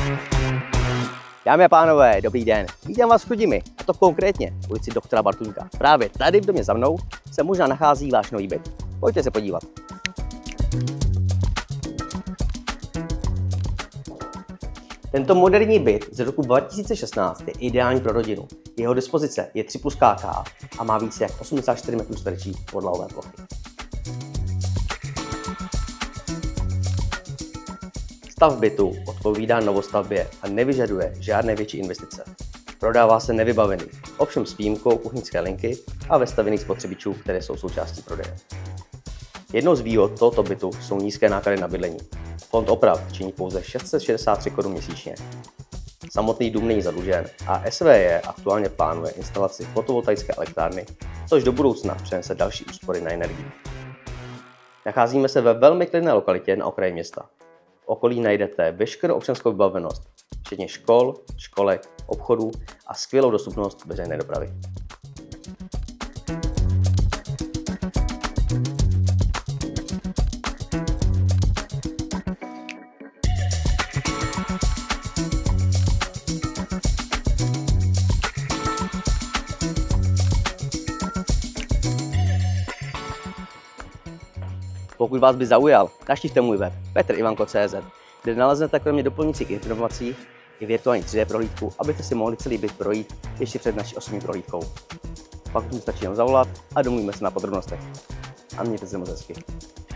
Dámy a pánové, dobrý den. Vítám vás v Chrudimi, a to konkrétně v ulici Doktora Bartůňka. Právě tady v domě za mnou se možná nachází váš nový byt. Pojďte se podívat. Tento moderní byt z roku 2016 je ideální pro rodinu. Jeho dispozice je 3 plus KK a má více jak 84 m2 podlahové plochy. Stav bytu odpovídá novostavbě a nevyžaduje žádné větší investice. Prodává se nevybavený, ovšem s výjimkou kuchyňské linky a vestavěných spotřebičů, které jsou součástí prodeje. Jednou z výhod tohoto bytu jsou nízké náklady na bydlení. Fond oprav činí pouze 663 Kč měsíčně. Samotný dům není zadlužen a SVJ aktuálně plánuje instalaci fotovoltaické elektrárny, což do budoucna přinese další úspory na energii. Nacházíme se ve velmi klidné lokalitě na okraji města. V okolí najdete veškerou občanskou vybavenost, včetně škol, školek, obchodů a skvělou dostupnost veřejné dopravy. Pokud vás by zaujal, navštivte můj web petrivanko.cz, kde naleznete kromě doplňujících informací i virtuální 3D prohlídku, abyste si mohli celý byt projít ještě před naší osobní prohlídkou. Pak tu stačí jen zavolat a domluvíme se na podrobnostech. A mějte se moc hezky.